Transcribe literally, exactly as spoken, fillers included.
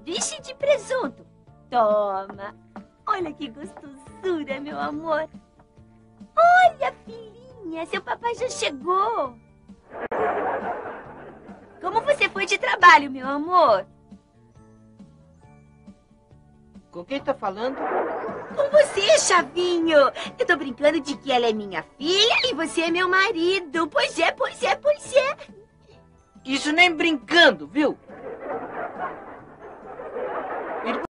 sanduíche de presunto. Toma. Olha que gostosura, meu amor. Olha, filhinha, seu papai já chegou. Como você foi de trabalho, meu amor? Com quem tá falando? Com você, Chavinho. Eu tô brincando de que ela é minha filha e você é meu marido. Pois é, pois é, pois é. Isso nem brincando, viu?